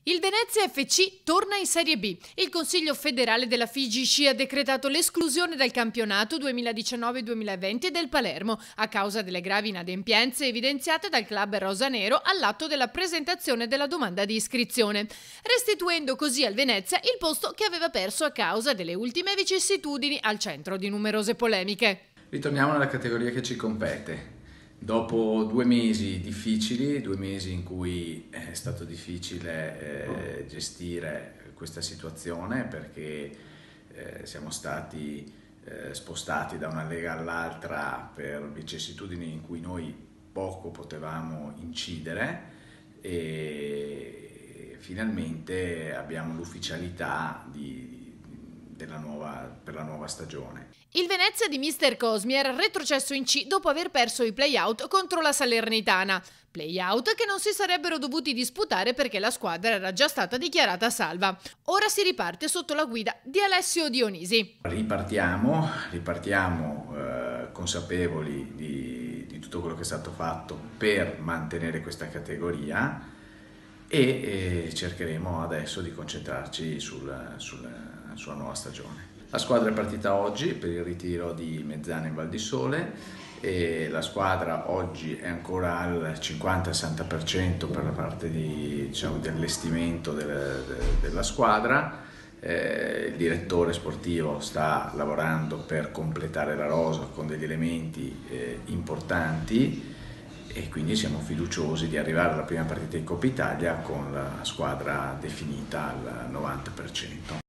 Il Venezia FC torna in Serie B. Il Consiglio federale della FIGC ha decretato l'esclusione dal campionato 2019-2020 del Palermo a causa delle gravi inadempienze evidenziate dal club rosanero all'atto della presentazione della domanda di iscrizione, restituendo così al Venezia il posto che aveva perso a causa delle ultime vicissitudini al centro di numerose polemiche. Ritorniamo nella categoria che ci compete. Dopo 2 mesi difficili, 2 mesi in cui è stato difficile gestire questa situazione perché siamo stati spostati da una lega all'altra per vicissitudini in cui noi poco potevamo incidere e finalmente abbiamo l'ufficialità per la nuova stagione. Il Venezia di mister Cosmi era retrocesso in C dopo aver perso i play-out contro la Salernitana. Play-out che non si sarebbero dovuti disputare perché la squadra era già stata dichiarata salva. Ora si riparte sotto la guida di Alessio Dionisi. Ripartiamo consapevoli di tutto quello che è stato fatto per mantenere questa categoria e cercheremo adesso di concentrarci sulla nuova stagione. La squadra è partita oggi per il ritiro di Mezzana in Val di Sole e la squadra oggi è ancora al 50-60% per la parte di allestimento della squadra. Il direttore sportivo sta lavorando per completare la rosa con degli elementi importanti e quindi siamo fiduciosi di arrivare alla prima partita in Coppa Italia con la squadra definita al 90%.